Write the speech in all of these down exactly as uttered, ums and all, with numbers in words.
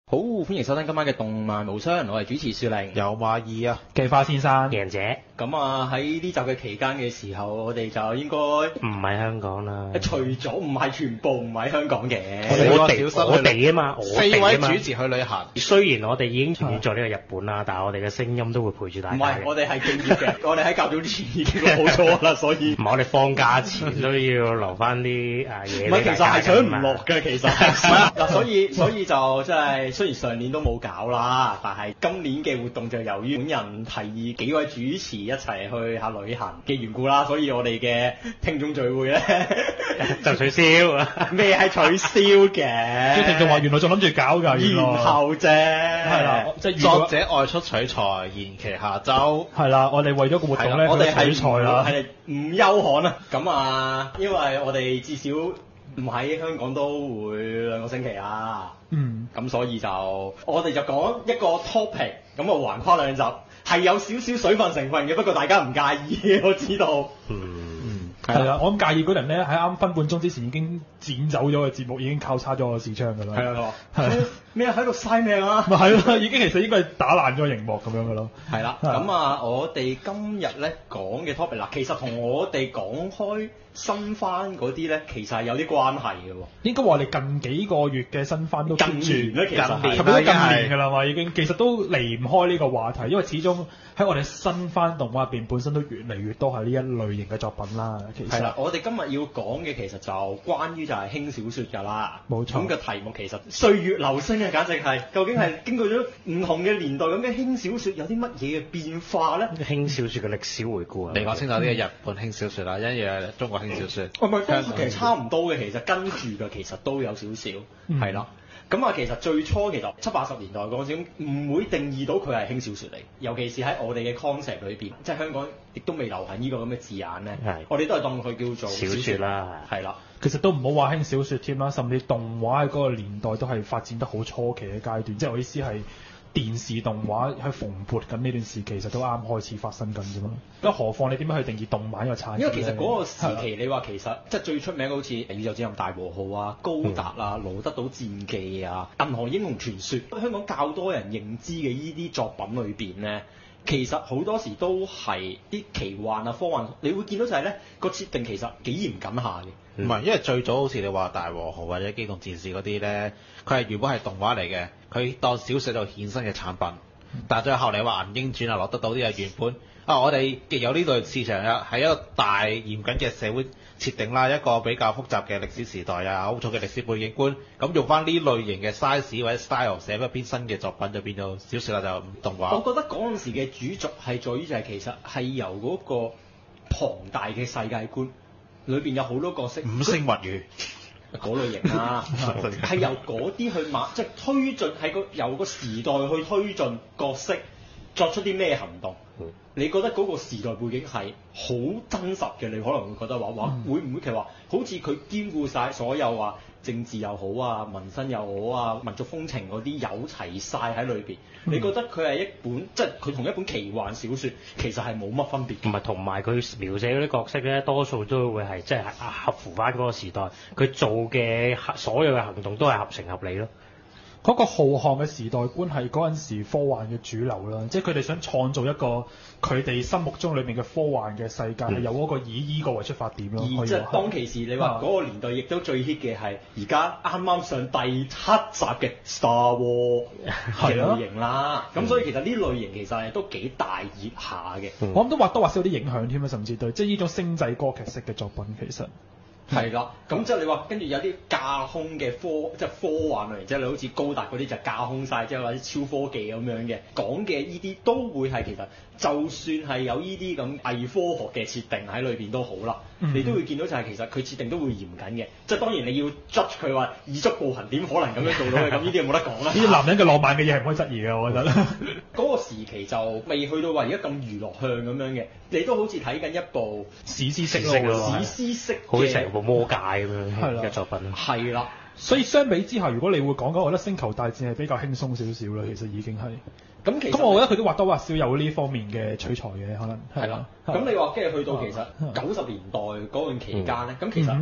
好，歡迎收聽今晚嘅動漫無雙，我係主持雪玲， 有馬二啊， 計花先生， 贏姐。 咁啊喺呢集嘅期間嘅時候，我哋就應該唔喺香港啦。 除咗唔係全部唔喺香港嘅， 我哋我哋啊嘛， 四位主持去旅行。 雖然我哋已經轉咗呢個日本啦，但係我哋嘅聲音都會陪住大家。 唔係，我哋係敬業嘅，我哋喺較早之前已經冇咗啦，所以唔係我哋放假前都要留翻啲誒嘢。 唔係，其實係搶唔落嘅，其實嗱，所以所以就即係雖然上年都冇搞啦，但係今年嘅活動就由於本人提議幾位主持一齊去下旅行嘅緣故啦，所以我哋嘅聽眾聚會咧就取消。 咩係取消嘅？ 啲聽眾話原來仲諗住搞㗎， 然後啫， 係啦，即係作者外出取材，延期下週。 係啦，我哋為咗個活動咧， 我哋係取材啦， 係唔休刊啊。咁啊，因為我哋至少唔喺香港都會兩個星期啊。 嗯。 咁所以就我哋就講一個 topic，咁啊橫跨兩集，係有少少水分成分嘅，不過大家唔介意，我知道。 嗯。 係啦，我諗介意嗰人咧喺啱分半鐘之前已經剪走咗個節目，已經靠叉咗個視窗㗎啦。 係啊，係咩喺度嘥命啊？ 咪係咯，已經其實應該係打爛咗個熒幕咁樣㗎咯。 係啦，咁啊，我哋今日咧講嘅 topic 嗱，其實同我哋講開新番嗰啲咧，其實係有啲關係嘅喎。 應該話我哋近幾個月嘅新番都近年咧，其實係係咪都近年㗎啦嘛？已經其實都離唔開呢個話題，因為始終喺我哋新番動畫入邊本身都越嚟越多係呢一類型嘅作品啦。其實係啦，我哋今日要講嘅其實就關於就係輕小說㗎啦。 冇錯。 咁嘅題目其實歲月流星啊，簡直係究竟係經過咗唔同嘅年代咁嘅輕小說有啲乜嘢嘅變化咧？ 輕小說嘅歷史回顧啊！ 你講清楚啲嘅日本輕小說啦，一樣中國輕小說。 唔係，都其實差唔多嘅，其實跟住嘅其實都有少少，係啦、嗯。咁啊，其實最初其實七八十年代嗰陣時唔會定義到佢係輕小說嚟，尤其是喺我哋嘅 concept 裏邊，即係香港亦都未流行呢個咁嘅字眼咧。係，我哋都係當佢叫做小說啦， 係啦。 其實都唔好話輕小說添啦，甚至動畫喺嗰個年代都係發展得好初期嘅階段，即係我意思係電視動畫喺蓬勃緊呢段時期，其實都啱開始發生緊啫嘛。咁何況你點樣去定義動漫呢個產業？ 因為其實嗰個時期，你話其實即係最出名好似宇宙戰艦大和號啊、高達啊、羅德島戰記啊、銀河英雄傳說，香港較多人認知嘅呢啲作品裏邊咧，其實好多時都係啲奇幻啊、科幻，你會見到就係咧個設定其實幾嚴謹下嘅。 唔係、嗯，因為最早好似你話大和號或者機動戰士嗰啲咧，佢係原本係動畫嚟嘅，佢當小說度衍生嘅產品。但係最後你話銀鷹傳啊、羅德島啲係原本啊，我哋既有呢類市場啊，係一個大嚴謹嘅社會設定啦，一個比較複雜嘅歷史時代啊，好重嘅歷史背景觀，咁用翻呢類型嘅 size 或者 style 寫一篇新嘅作品就變咗小說啦，就動畫。 我覺得嗰陣時嘅主軸係在於就係其實係由嗰個龐大嘅世界觀裏邊有好多角色， 五星物語嗰類型啦，係由嗰啲去馬即係推進，係個由個時代去推進角色作出啲咩行動。嗯、你覺得嗰個時代背景係好真實嘅？你可能會覺得話話、嗯、會唔會其實話好似佢兼顧晒所有話政治又好啊、民生又好啊、民族風情嗰啲有齊晒喺裏邊？嗯、你覺得佢係一本即係佢同一本奇幻小説其實係冇乜分別？ 唔係，同埋佢描寫嗰啲角色咧，多數都會係即係合符翻嗰個時代，佢做嘅所有嘅行動都係合情合理咯。 嗰個浩瀚嘅時代觀係嗰陣時科幻嘅主流啦，即係佢哋想創造一個佢哋心目中裏面嘅科幻嘅世界，係、嗯、有嗰個以依個為出發點咯。 而即係當其時，你話嗰個年代亦都最 hit 嘅係而家啱啱上第七集嘅 Star Wars 嘅類型啦。咁、啊、所以其實呢類型其實係都幾大熱下嘅。 嗯、我諗都或多或少有啲影響添啊，甚至對即係呢種星際歌劇式嘅作品其實。 係啦，咁即係你話跟住有啲架空嘅科，即係科幻類型，即係你好似高達嗰啲就架空晒，即係或者超科技咁樣嘅講嘅呢啲都會係其實就算係有呢啲咁偽科學嘅設定喺裏邊都好啦，嗯、你都會見到就係其實佢設定都會嚴謹嘅，即係當然你要 judge 佢話以足暴行點可能咁樣做到嘅，咁呢啲冇得講啦。呢啲男人嘅浪漫嘅嘢係唔可以質疑嘅，我覺得。嗰個時期就未去到話而家咁娛樂向咁樣嘅，你都好似睇緊一部史詩式咯，史詩式好似成部魔戒咁樣嘅作品。 係啦， 所以相比之下，如果你會講嘅，我覺得星球大戰係比較輕鬆少少啦，其實已經係。咁其實咁，我覺得佢都或多或少有呢方面嘅取材嘅，可能係啦。 咁你話跟住去到其實九十年代嗰段期間咧，咁、嗯、其實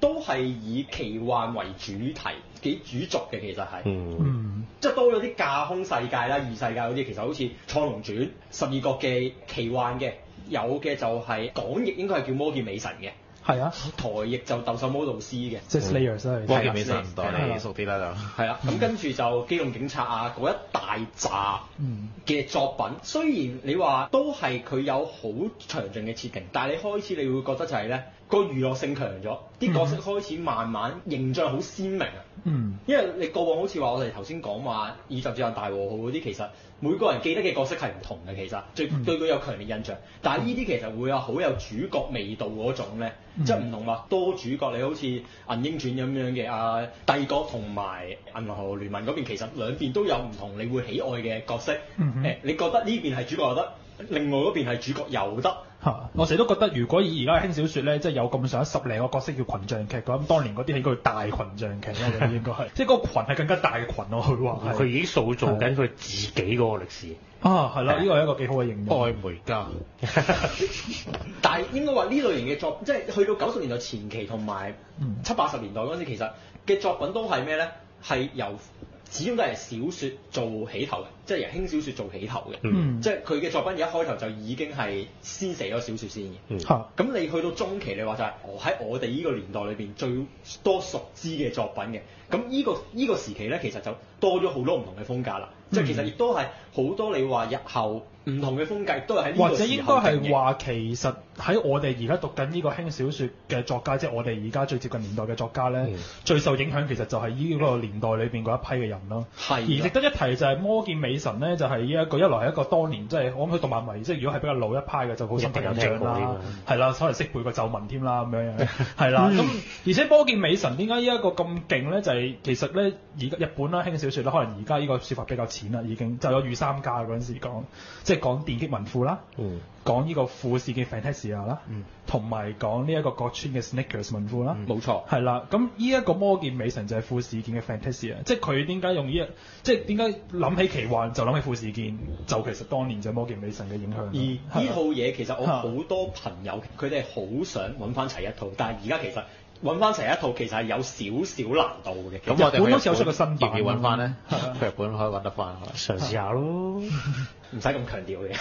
都係以奇幻為主題幾主軸嘅，其實係， 嗯， 嗯， 即係多咗啲架空世界啦、異世界嗰啲，其實好似《創龍傳》、《十二國記》奇幻嘅，有嘅就係港譯應該係叫《魔劍美神》嘅。 係啊， 台譯就鬥獸魔導師嘅， 即係 Slayers 啦， 魔係劍美神代係你熟啲啦就。 係啦，咁跟住就機動警察啊嗰一大扎嘅作品，雖然你話都係佢有好詳盡嘅設定，但係你開始你會覺得就係咧個娛樂性強咗，啲角色開始慢慢形象好鮮明啊。 嗯， 因為你過往好似話我哋頭先講話宇宙戰艦大和號嗰啲，其實每個人記得嘅角色係唔同嘅，其實最對佢有強烈印象。但係呢啲其實會有好有主角味道嗰種咧， 嗯、 即係唔同話多主角，你好似《銀鷹傳》咁樣嘅啊，帝國同埋銀河聯盟嗰邊，其實兩邊都有唔同你會喜愛嘅角色。誒、 嗯哼欸，你覺得呢邊係主角又得，另外嗰邊係主角又得。 嚇！我成日都覺得，如果以而家嘅輕小說咧，即係有咁上下十零個角色叫群像劇嘅咁，當年嗰啲係應該叫大群像劇啦，我覺得應該係，即係嗰個群係更加大嘅群，我會話係。 佢已經塑造緊佢自己嗰個歷史。 啊，係啦，呢個係一個幾好嘅形容。 愛梅家， 但係應該話呢類型嘅作，即係去到九十年代前期同埋七八十年代嗰陣時，其實嘅作品都係咩咧？係由始終都係小説做起頭嘅，即係由輕小説做起頭嘅。 嗯， 即係佢嘅作品一開頭就已經係先寫咗小説先嘅。 嗯嚇， 咁你去到中期，你話就係我喺我哋呢個年代裏邊最多熟知嘅作品嘅。咁呢個呢個時期咧，其實就多咗好多唔同嘅風格啦。即係其實亦都係好多你話日後唔同嘅風格，都係喺呢個時候或者應該係定型話，其實喺我哋而家讀緊呢個輕小說嘅作家，即係我哋而家最接近年代嘅作家咧， 嗯最受影響其實就係呢個年代裏邊嗰一批嘅人咯。 係而值得一提就係《魔劍美神》咧，就係呢一個一來係一個當年即係我諗佢動漫迷，即係如果係比較老一派嘅就好深刻印象啦，係啦，可能識背個咒文添啦咁樣樣，係啦。咁而且《魔劍美神》點解呢一個咁勁咧？就係其實咧而家日本啦輕小說咧，可能而家呢個説法比較淺啦，已經就有御三家嗰陣時講，即係講電擊文庫啦。 嗯。 講呢個富士嘅 Fantasia 啦，同埋講呢一個角川嘅 Snickers 文庫啦， 冇錯， 係啦。咁呢一個魔劍美神就係富士見嘅 Fantasia，即係佢點解用呢一，即係點解諗起奇幻就諗起富士見，就其實當年就係魔劍美神嘅影響。 而呢套嘢其實我好多朋友佢哋好想揾翻齊一套，但係而家其實揾翻齊一套其實係有少少難度嘅。 咁我哋日本好似有出個新版， 要唔要揾翻咧？去日本可以揾得翻， 嘗試下咯， 唔使咁強調嘅。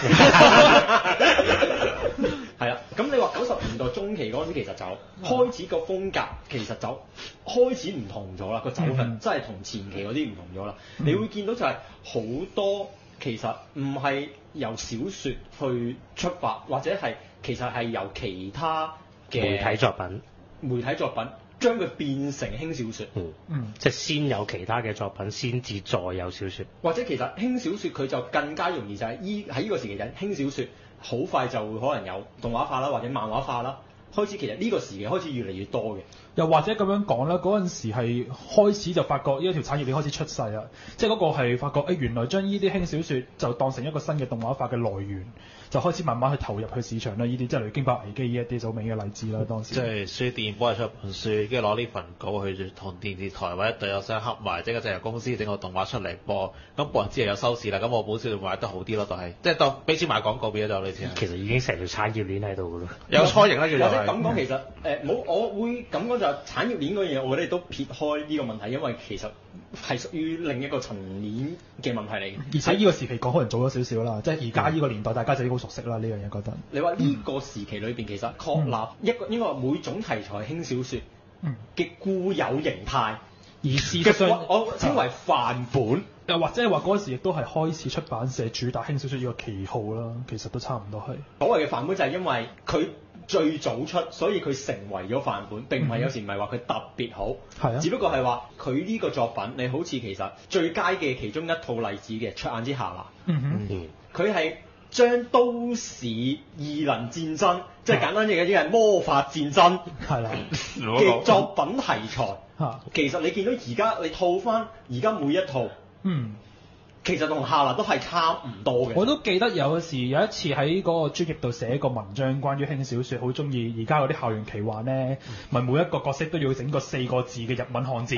係啦，咁你話九十年代中期嗰陣時，其實就開始個風格其實就開始唔同咗啦，個走向、嗯、真係同前期嗰啲唔同咗啦。嗯、你會見到就係好多其實唔係由小説去出發，或者係其實係由其他嘅媒體作品、 媒體作品將佢變成輕小説。 嗯嗯，即係先有其他嘅作品，先至再有小説。 或者其實輕小説佢就更加容易就係依喺呢個時期就輕小説。好快就會可能有動畫化啦，或者漫畫化啦。開始其實呢個時期開始越嚟越多嘅。 又或者咁樣講啦，嗰陣時係開始就發覺呢一條產業鏈開始出世啦。即係嗰個係發覺，誒、欸、原來將呢啲輕小說就當成一個新嘅動畫化嘅來源，就開始慢慢去投入去市場啦。呢啲即係例如《驚爆危機》呢一啲就好明顯嘅例子啦。當時即係書店幫佢出本書，跟住攞呢份稿去同電視台或者對有商合埋，即係個製作公司整個動畫出嚟播，咁播完之後有收視啦，咁我本書就賣得好啲咯，就係即係當俾錢買廣告變咗就類似。 其實已經成條產業鏈喺度噶咯， 有雛形啦叫做。 或者咁講，其實誒冇、呃，我會咁講就係產業鏈嗰樣嘢，我覺得都撇開呢個問題，因為其實係屬於另一個層面嘅問題嚟嘅。 而且呢個時期講可能早咗少少啦，即係而家呢個年代大家就已經好熟悉啦呢樣嘢，覺得。 你話呢個時期裏邊其實確立一個、嗯、應該話每種題材輕小說嘅固有形態， 而事實上我我稱為範本， 又或者係話嗰時亦都係開始出版社主打輕小說呢個旗號啦，其實都差唔多係。 所謂嘅範本就係因為佢最早出，所以佢成為咗範本，並唔係有時唔係話佢特別好， 係啊， 只不過係話佢呢個作品，你好似其實最佳嘅其中一套例子嘅《灼眼之下》啦， 嗯哼， 佢係將都市異能戰爭，即係簡單啲嘅，即係魔法戰爭係啦嘅作品題材。其實你見到而家你套翻而家每一套，嗯，其實同夏娜都係差唔多嘅。 我都記得有時有一次喺嗰個專頁度寫個文章，關於輕小說，好中意而家嗰啲校園奇幻咧，咪、嗯、每一個角色都要整個四個字嘅日文漢字。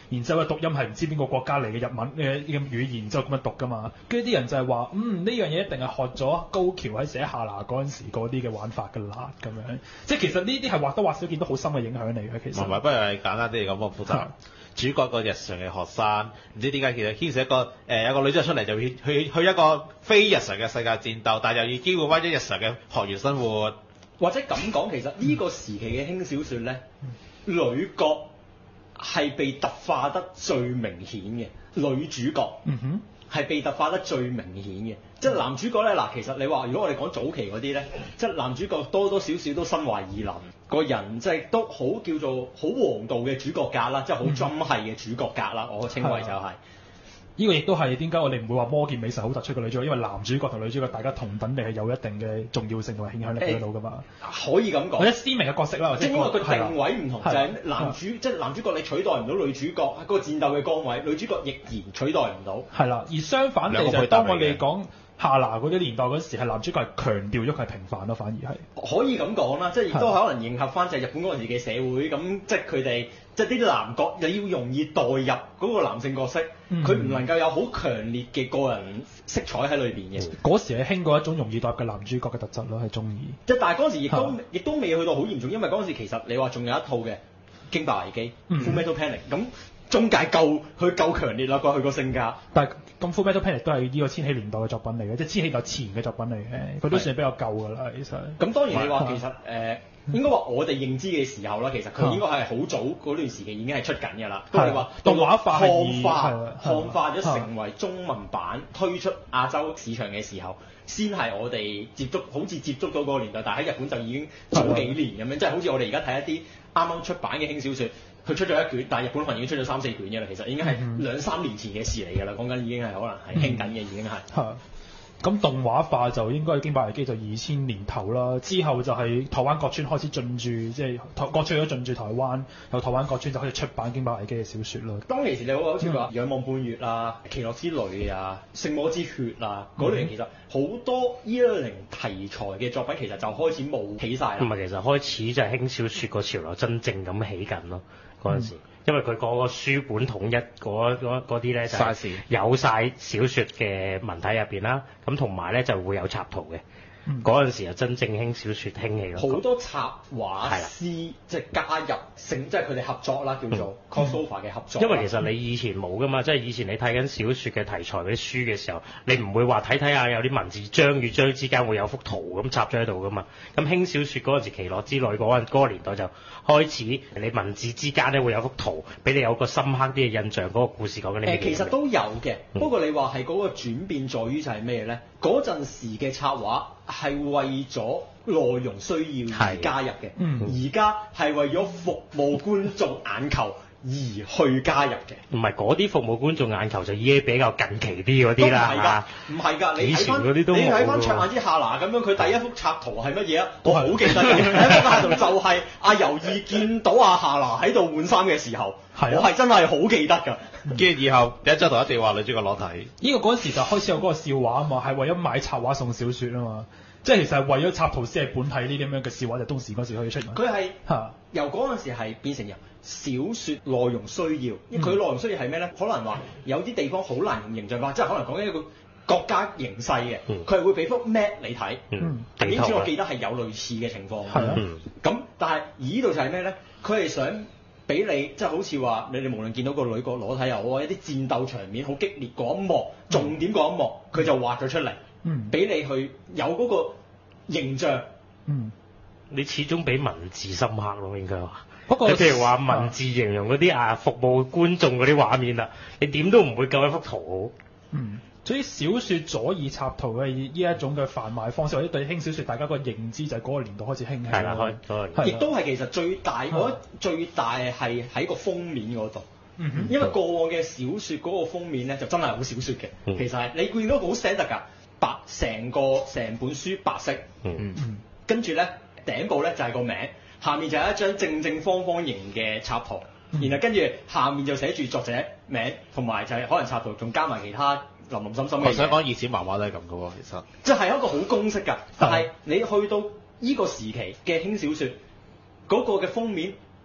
然之後嘅讀音係唔知邊個國家嚟嘅日文嘅嘅語言，之後咁樣讀噶嘛。跟住啲人就係話，嗯呢樣嘢一定係學咗高橋喺寫夏拿嗰陣時嗰啲嘅玩法㗎啦，咁樣。即係其實呢啲係或多或少見到好深嘅影響嚟嘅，其實。 唔係，不如係簡單啲嚟講冇複雜。主角個日常嘅學生，唔知點解其實牽涉一個誒、呃、有個女仔出嚟就要去去一個非日常嘅世界戰鬥，但係又要兼顧翻啲日常嘅學園生活。 或者咁講，其實呢個時期嘅輕小說咧，女角係被特化得最明顯嘅，女主角嗯哼係被特化得最明顯嘅。即係男主角咧，嗱，其實你話如果我哋講早期嗰啲咧，即係男主角多多少少都身懷異能，個人即係都好叫做好王道嘅主角格啦，即係好針係嘅主角格啦，我稱為就係、是。 呢個亦都係點解我哋唔會話魔劍美神好突出嘅女主角，因為男主角同女主角大家同等地係有一定嘅重要性同埋影響力喺度噶嘛。 可以咁講， 或者鮮明嘅角色啦，或者即係因為佢定位唔同，就係男主， 係即係男主角你取代唔到女主角嗰個戰鬥嘅崗位，女主角亦然取代唔到。 係啦，而相反地就係當我哋講夏拿嗰啲年代嗰時，係男主角係強調咗佢係平凡咯，反而係可以咁講啦，即係亦都可能迎合翻就係日本嗰陣時嘅社會，咁即係佢哋即係啲男角你要容易代入嗰個男性角色，佢唔、嗯、能夠有好強烈嘅個人色彩喺裏邊嘅。 嗰、嗯、時係興過一種容易代入嘅男主角嘅特質咯，係中意。 即係但係嗰陣時亦都亦都未去到好嚴重，因為嗰陣時其實你話仲有一套嘅《驚爆危機》Full Metal Panic 咁。中介夠佢夠強烈啦，佢個性格。但係咁 Full Metal Panic 都係呢個千禧年代嘅作品嚟嘅，即係千禧年代前嘅作品嚟嘅，佢都算係比較舊㗎啦，其實。咁當然你話其實誒、呃，應該話我哋認知嘅時候啦，其實佢應該係好早嗰段時期已經係出緊㗎啦。都係話動畫化漢化漢化咗成為中文版推出亞洲市場嘅時候，先係我哋接觸，好似接觸到嗰個年代，但係喺日本就已經早幾年咁樣，即係好似我哋而家睇一啲啱啱出版嘅輕小說。佢出咗一卷，但係日本可能已經出咗三四卷嘅啦。其實已經係兩三年前嘅事嚟㗎啦。講緊已經係可能係興緊嘅，已經係。係。咁動畫化就應該《驚爆危機》就二千年頭啦，之後就係台灣角川開始進駐，即係台角川咗進駐台灣，由台灣角川就開始出版《驚爆危機》嘅小説咯。當其時你好好似話《仰望半月》啊，《奇樂之旅》啊，《聖魔之血》啊，嗰類其實好多呢一類題材嘅作品其實就開始冒起晒啦。 唔係，其實開始就係輕小說個潮流真正咁起緊咯。嗰陣時，因為佢嗰個書本統一嗰嗰啲咧就係有晒小説嘅文體入邊啦，咁同埋咧就會有插圖嘅。嗰陣、嗯、時就真正輕小説興起咯。好多插畫師即係加入成，即係佢哋合作啦，叫做 crossover 嘅合作。因為其實你以前冇噶嘛，即係以前你睇緊小説嘅題材嗰啲書嘅時候，你唔會話睇睇下有啲文字章與章之間會有幅圖咁插咗喺度噶嘛。咁輕小説嗰陣時，奇樂之旅嗰陣嗰個年代就開始，你文字之間咧會有幅圖，俾你有個深刻啲嘅印象，嗰、嗰個故事講緊啲咩？誒，其實都有嘅，嗯、不過你話係嗰個轉變在於就係咩咧？嗰陣時嘅插畫係為咗內容需要而加入嘅，而家係為咗服務觀眾眼球而去加入嘅。唔係嗰啲服務觀眾眼球就已經比較近期啲嗰啲啦，唔係㗎，你睇翻你睇翻《灼眼之夏拿》咁樣，佢第一幅插圖係乜嘢啊？我好記得嘅，第一幅插圖就係阿由義見到阿夏拿喺度換衫嘅時候，我係真係好記得㗎。跟住以後第一張圖一定話女主角裸體。呢個嗰陣時就開始有嗰個笑話啊嘛，係為咗買插畫送小説啊嘛。即係其實係為咗插圖先係本體呢啲咁樣嘅笑話，就當時嗰時可以出現。佢係嚇由嗰陣時係變成由小説內容需要，因為佢內容需要係咩咧？可能話有啲地方好難用形象化，即係可能講緊一個國家形勢嘅，佢係、嗯、會俾幅 map 你睇。嗯，點知我記得係有類似嘅情況。係啊。咁但係而呢度就係咩咧？佢係想俾你即係好似話你哋無論見到個女角裸體又好，一啲戰鬥場面好激烈嗰一幕，重點嗰一幕，佢就畫咗出嚟。嗯，俾你去有嗰個形象，嗯，你始終比文字深刻咯，應該話。不過，譬如話文字形容嗰啲啊，服務觀眾嗰啲畫面啦，你點都唔會夠一幅圖好。嗯，所以小説左耳插圖嘅呢一種嘅販賣方式，或者對輕小説大家個認知就係嗰個年代開始興起。係啦，開，亦都係其實最大，我覺得最大係喺個封面嗰度。嗯哼，因為過往嘅小説嗰個封面咧，就真係好小説嘅。嗯、其實係你見到好寫得㗎。白成個成本書白色，嗯嗯，跟住咧頂部咧就係、是、個名，下面就係一張正正方方形嘅插圖，嗯、然後跟住下面就寫住作者名，同埋就係可能插圖仲加埋其他林林森森嘅嘢。我想講以前漫畫都係咁嘅喎，其實即係一個好公式㗎，但係你去到呢個時期嘅輕小說嗰、那個嘅封面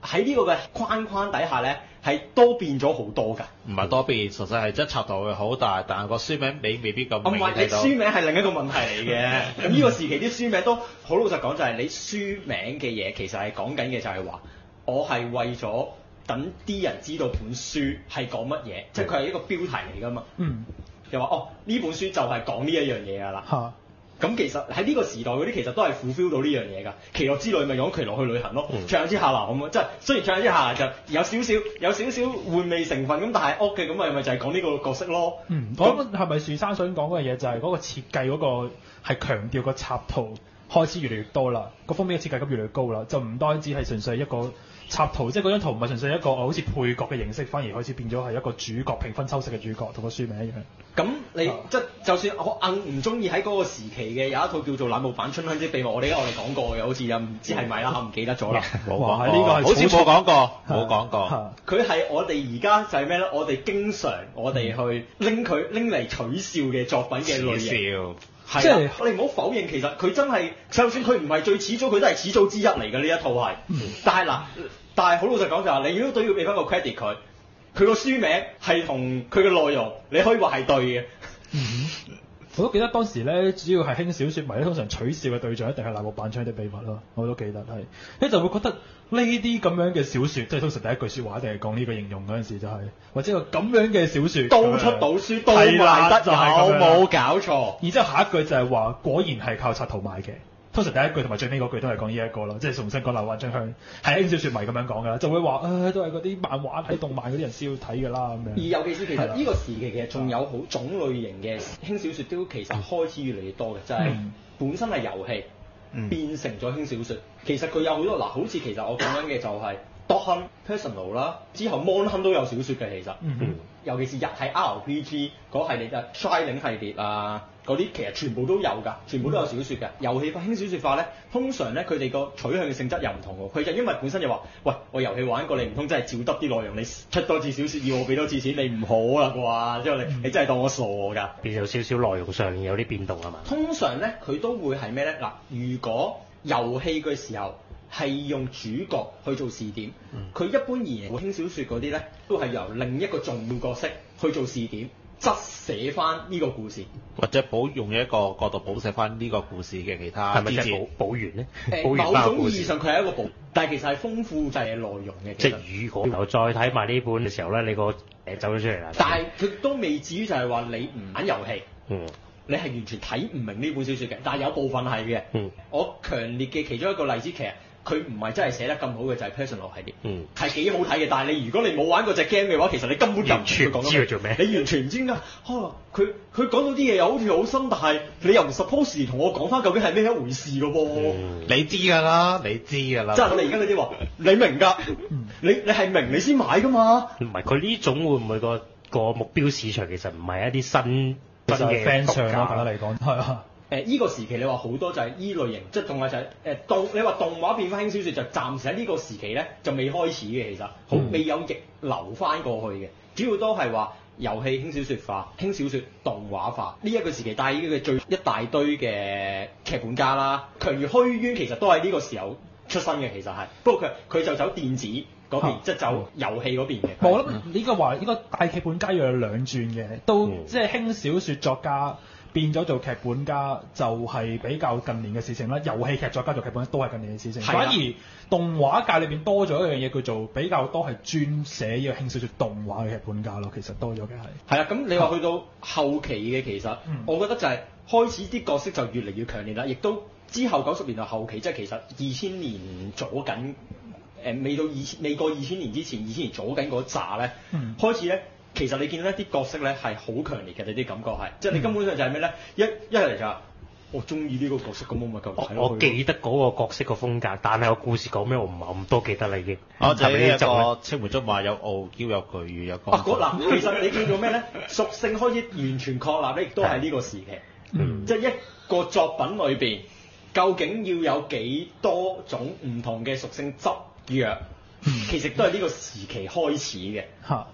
喺呢個嘅框框底下咧，係多變咗好多㗎。 唔係多變，實際係即係插圖會好大，但係個書名你未必咁唔係，你明睇到。 書名係另一個問題嚟嘅。咁呢個時期啲書名都好老實講，就係你書名嘅嘢其實係講緊嘅就係話，我係為咗等啲人知道本書係講乜嘢，即係佢係一個標題嚟㗎嘛。 嗯。 又話哦，呢本書就係講呢一樣嘢㗎啦。 嚇。 咁其實喺呢個時代嗰啲其實都係 fulfill 到呢樣嘢㗎。奇樂之旅咪講奇樂去旅行咯， 嗯暢之下嗱咁啊，即係雖然暢之下就有少少有少少玩味成分咁，但係屋嘅咁咪咪就係講呢個角色咯。 嗯，我諗係咪樹生想講嗰樣嘢就係嗰個設計嗰個係強調個插圖開始越嚟越多啦，個封面嘅設計感越嚟越高啦，就唔單止係純粹一個插圖，即係嗰張圖唔係純粹一個好似配角嘅形式，反而開始變咗係一個主角評分抽色嘅主角，同個書名一樣。 咁你、啊、即就算我硬唔中意喺嗰個時期嘅有一套叫做冷木版《春香之秘密》，我哋而家我哋講過嘅，好似又唔知係咪啦，唔記得咗啦。 冇講呢個係好似冇講過，冇講過。 佢係我哋而家就係咩咧？我哋經常我哋去拎佢拎嚟取笑嘅作品嘅類型。係即係你唔好否認，其實佢真係，就算佢唔係最始祖，佢都係始祖之一嚟嘅呢一套係。嗯、但係嗱，但係好老實講就係，你如果都要俾翻個 credit 佢，佢個書名係同佢嘅內容，你可以話係對嘅。 嗯、我都記得當時咧，主要係輕小說迷咧，通常取笑嘅對象一定係爛木版槍的秘密咯。我都記得係，你就會覺得呢啲咁樣嘅小說，即係通常第一句説話一定係講呢個形容嗰陣時就係、是，或者個咁樣嘅小說都出到書都賣得， 就係、 有冇搞錯？ 然之後下一句就係話，果然係靠插圖賣嘅。通常第一句同埋最尾嗰句都係講呢一個咯，即係重新講爛木版槍香，係輕小說迷咁樣講㗎啦，就會話誒、呃、都係嗰啲漫畫睇動漫嗰啲人先要睇㗎啦咁樣。而尤其是其實呢個時期其實仲有好種類型嘅輕小說都其實開始越嚟越多嘅，就係、是、本身係遊戲、嗯、變成咗輕小說。其實佢有好多嗱，好似其實我講緊嘅就係 Dog Hunt Personal 啦，之後 Mon Hunt 都有小說嘅其實，嗯、尤其是日系 R P G 嗰系列啊 Shining 系列啊。嗰啲其實全部都有㗎，全部都有小説嘅。遊戲化輕小説化咧，通常咧佢哋個取向嘅性質又唔同喎。佢就因為本身就話，喂，我遊戲玩過，你唔通真係照得啲內容，你出多次小説要我俾多次錢，你唔好啦啩？之後你你真係當我傻㗎？變有少少內容上有啲變動係嘛？ 通常咧佢都會係咩咧？嗱，如果遊戲嘅時候係用主角去做視點，佢、嗯、一般而言輕小説嗰啲咧都係由另一個重要角色去做視點。則寫翻呢個故事， 或者補用一個角度補寫翻呢個故事嘅其他， 係咪即係補補完咧？ 誒，某種意義上佢係一個補，但係其實係豐富就係內容嘅。 即係如果又再睇埋呢本嘅時候咧，你個誒走咗出嚟啦。 但係佢都未至於就係話你唔玩遊戲， 嗯， 你係完全睇唔明呢本小説嘅。但係有部分係嘅，嗯，我強烈嘅其中一個例子其實。佢唔係真係寫得咁好嘅就係、是、Personal 系列，嗯，係幾好睇嘅。但係你如果你冇玩過隻 game 嘅話，其實你根本就唔知佢做咩， 你完全唔知點解。哦，佢佢講到啲嘢又好似好深，但係你又唔 suppose 同我講翻究竟係咩一回事嘅噃、嗯。 你知㗎啦，你知㗎啦。 即係你而家嗰啲話，你明㗎，你你係明你先買㗎嘛。 唔係佢呢種會唔會個個目標市場其實唔係一啲新新嘅 fans 上咯，簡單嚟講係啊。 誒依、呃這個時期你話好多就係依類型，即係仲係就係誒動你話動畫變翻輕小說，就暫時喺呢個時期咧就未開始嘅，其實好未有逆流翻過去嘅，主要都係話遊戲輕小說化、輕小說動畫化呢一個時期，但係依個最一大堆嘅劇本家啦，強如虛淵其實都係呢個時候出身嘅，其實係，不過佢佢就走電子嗰邊，啊、即係走遊戲嗰邊嘅。 我諗呢個話呢個大劇本家要有兩轉嘅，都、嗯、即係輕小說作家。變咗做劇本家就係、是、比較近年嘅事情啦，遊戲劇作家做劇本都係近年嘅事情。反而動畫界裏邊多咗一樣嘢，叫做比較多係專寫呢個輕小說動畫嘅劇本家咯。其實多咗嘅係。係啊，咁你話去到後期嘅其實，嗯、我覺得就係開始啲角色就越嚟越強烈啦，亦都之後九十年代後期，即係其實二千年左緊，誒、呃、未到二千未過二千年之前，二千年左緊嗰紮咧，嗯、開始咧。其實你見到一啲角色咧係好強烈嘅，你啲感覺係，即係你根本上就係咩咧？一一嚟就係我中意呢個角色，咁我咪夠睇落去。我記得嗰個角色個風格，但係個故事講咩我唔係咁多記得啦已經。我就係呢個青梅竹馬有傲嬌有巨乳有剛。啊，嗱，其實你叫做咩咧？屬性開始完全確立咧，亦都係呢個時期。嗯。即係一個作品裏邊，究竟要有幾多種唔同嘅屬性執藥，其實都係呢個時期開始嘅。嚇。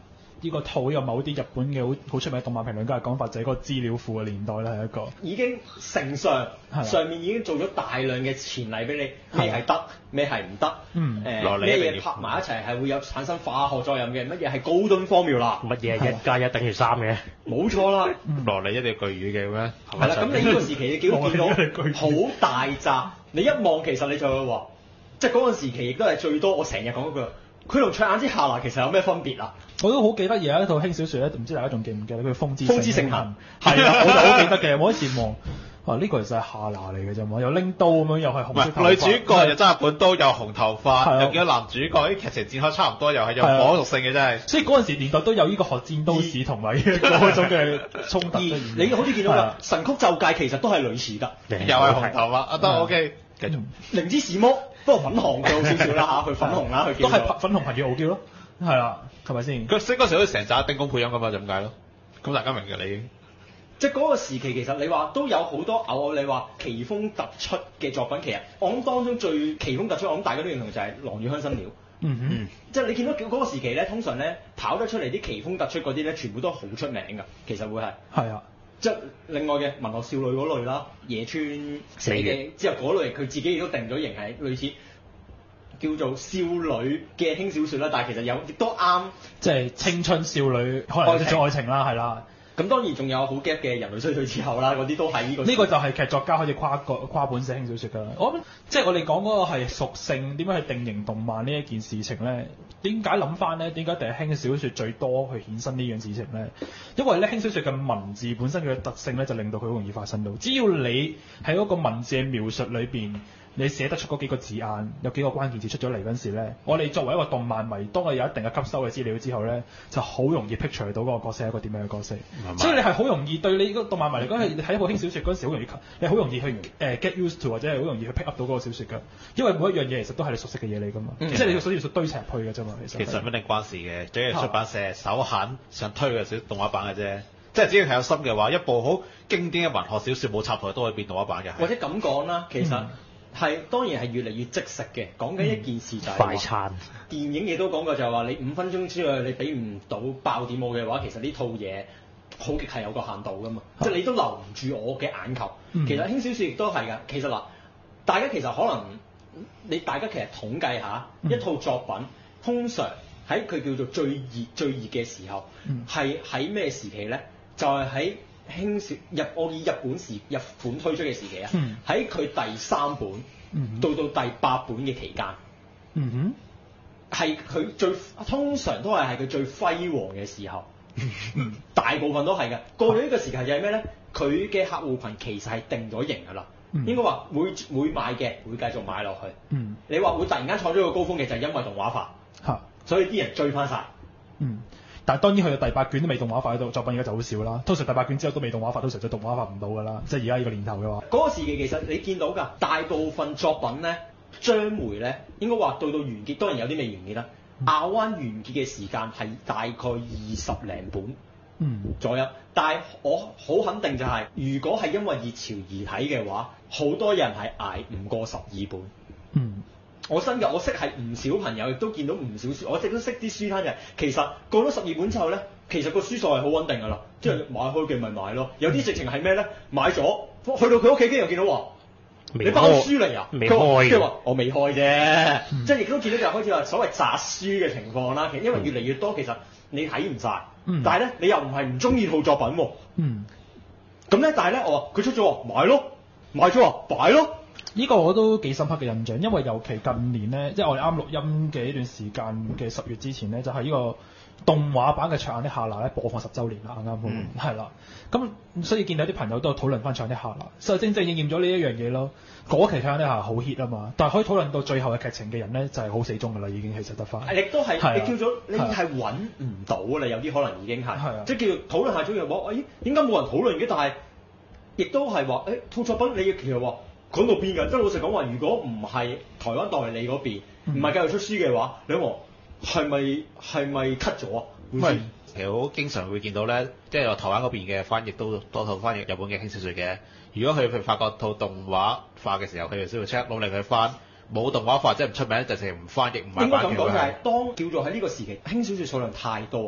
呢個套有某啲日本嘅好好出名嘅動漫評論家嘅講法，就係嗰個資料庫嘅年代啦，係一個已經承上上面已經做咗大量嘅前例俾你，咩係得，咩係唔得， 嗯誒咩嘢拍埋一齊係會有產生化學作用嘅，乜嘢係高端 formula， 乜嘢係一加一等於三嘅？ 冇錯啦， 羅莉一定要巨語嘅咩？ 係啦，咁你呢個時期你見到見到好大紮，你一望其實你就會話，即係嗰個時期亦都係最多。我成日講嗰句，佢同卓眼之下嗱其實有咩分別啊？ 我都好記得有一套輕小說咧，唔知大家仲記唔記得佢《風之風之盛行》 係啦，我就好記得嘅。我一時望啊，呢個其實係夏娜嚟嘅啫嘛，又拎刀咁樣，又係紅色頭髮。 女主角又揸本刀，又紅頭髮， 係啊又見到男主角啲劇情展開差唔多，又係有火屬性嘅真係。 所以嗰陣時年代都有呢個學戰都市同埋嗰種嘅衝突。 你好似見到㗎，神曲奏界其實都係類似㗎， 又係紅頭髮。啊得 OK，繼續。 靈之使魔，不過粉紅嘅好少少啦嚇，佢粉紅啦，佢都係粉紅朋友傲嬌咯，係啦，係咪先？ 佢識嗰時好似成扎丁公配音㗎嘛，就咁解咯。咁大家明嘅你已經。 即係嗰個時期，其實你話都有好多偶，你話奇峰突出嘅作品，其實我諗當中最奇峰突出，我諗大家都認同就係《狼與香辛料》。 嗯哼， 嗯即係你見到嗰個時期咧，通常咧跑得出嚟啲奇峰突出嗰啲咧，全部都好出名㗎。其實會係係啊， 即係另外嘅文學少女嗰類啦，野村寫嘅之後嗰類，佢自己亦都定咗型係類似叫做少女嘅輕小説啦。但係其實有亦都啱， 即係青春少女可能做愛情啦，係啦。 咁當然仲有好 gap 嘅人類衰退之後啦，嗰啲都係呢個。 呢個就係劇作家可以跨個跨本寫輕小説㗎啦。我諗即係我哋講嗰個係屬性點樣去定型動漫呢一件事情咧？點解諗翻咧？點解定係輕小説最多去衍生呢樣事情咧？因為咧輕小説嘅文字本身佢嘅特性咧，就令到佢好容易發生到。只要你喺嗰個文字嘅描述裏邊，你寫得出嗰幾個字眼，有幾個關鍵字出咗嚟嗰陣時咧，我哋作為一個動漫迷，當我有一定嘅吸收嘅資料之後咧，就好容易 picture 到嗰個角色係一個點樣嘅角色。所以你係好容易對你個動漫迷嚟講，係你睇一部輕小説嗰陣時，好容易你好容易去誒、uh, get used to 或者係好容易去 pick up 到嗰個小説㗎。因為每一樣嘢其實都係你熟悉嘅嘢嚟㗎嘛，嗯、即係你要所以要堆齊入去㗎啫嘛。其實其實唔一定關事嘅，主要係出版社手痕想推嘅小動畫版嘅啫。即係只要係有心嘅話，一部好經典嘅文學小説冇插圖都可以變動畫版嘅。 或者咁講啦，其實、嗯。係當然係越嚟越即食嘅，講緊一件事就係、是、 快餐。 電影亦都講過就係話，你五分鐘之內你俾唔到爆點我嘅話，其實呢套嘢好極係有個限度㗎嘛，啊、即係你都留唔住我嘅眼球。嗯、其實輕小說亦都係㗎。其實嗱，大家其實可能你大家其實統計下、嗯、一套作品，通常喺佢叫做最熱最熱嘅時候，係喺咩時期咧？就係、是、喺輕小日我以日本時日本推出嘅時期啊，喺佢、嗯、第三本、嗯、到到第八本嘅期間，嗯哼，係佢最通常都係係佢最輝煌嘅時候，嗯、大部分都係嘅。過咗呢個時期就係咩咧？佢嘅客戶群其實係定咗型㗎啦，嗯、應該話會會買嘅會繼續買落去。嗯、你話會突然間創咗個高峰嘅就係因為動畫化，嗯、所以啲人追翻晒。嗯。但係當然去到第八卷都未動畫化喺度，作品而家就好少啦。通常第八卷之後都未動畫化，都實在動畫化唔到㗎啦。即係而家呢個年頭嘅話，嗰個時期其實你見到㗎，大部分作品咧，章回咧應該話到到完結，當然有啲未完結啦。亞灣完結嘅時間係大概二十零本嗯左右，但係我好肯定就係、是，如果係因為熱潮而睇嘅話，好多人係捱唔過十二本。嗯。我新嘅，我識係唔少朋友，亦都見到唔少書，我亦都識啲書攤嘅。其實過咗十二本之後咧，其實個書數係好穩定㗎啦，即係買開嘅咪買咯。有啲直情係咩咧？買咗去到佢屋企，跟住見到話你包書嚟啊， 未開， 即係話我未開啫。嗯、即係亦都見到就開始話所謂雜書嘅情況啦。其實因為越嚟越多，其實你睇唔晒，嗯、但係咧你又唔係唔中意套作品喎。嗯。咁咧，但係咧，我話佢出咗買咯，買咗啊擺咯。 呢個我都幾深刻嘅印象，因為尤其近年咧，即係我哋啱錄音嘅呢段時間嘅十月之前咧，就係、是、呢個動畫版嘅《卓眼的夏娜》咧播放十週年啦，啱啱好，係啦、嗯。咁所以見到啲朋友都有討論翻《卓眼的夏娜》，就正正應驗咗呢一樣嘢咯。嗰期《卓眼的夏娜》好 hit 啊嘛，但係可以討論到最後嘅劇情嘅人咧，就係、是、好死忠㗎啦，已經其實得翻。亦都係的你叫咗，你係揾唔到㗎啦，有啲可能已經係，的即係叫做討論下咗嘅話，咦點解冇人討論嘅？但係亦都係話，誒套作品你其實話。講到邊㗎？即係老實講話，如果唔係台灣代理嗰邊，唔係繼續出書嘅話，你話係咪係咪 cut 咗啊？ 唔係，其實好經常會見到咧，即係話台灣嗰邊嘅翻譯都多套翻譯日本嘅輕小說嘅。如果佢佢發覺套動畫化嘅時候，佢哋先會 check 努力去翻；冇動畫化即係唔出名，就成唔翻譯唔買版權。應該咁講就係、是、當叫做喺呢個時期，輕小說數量太多，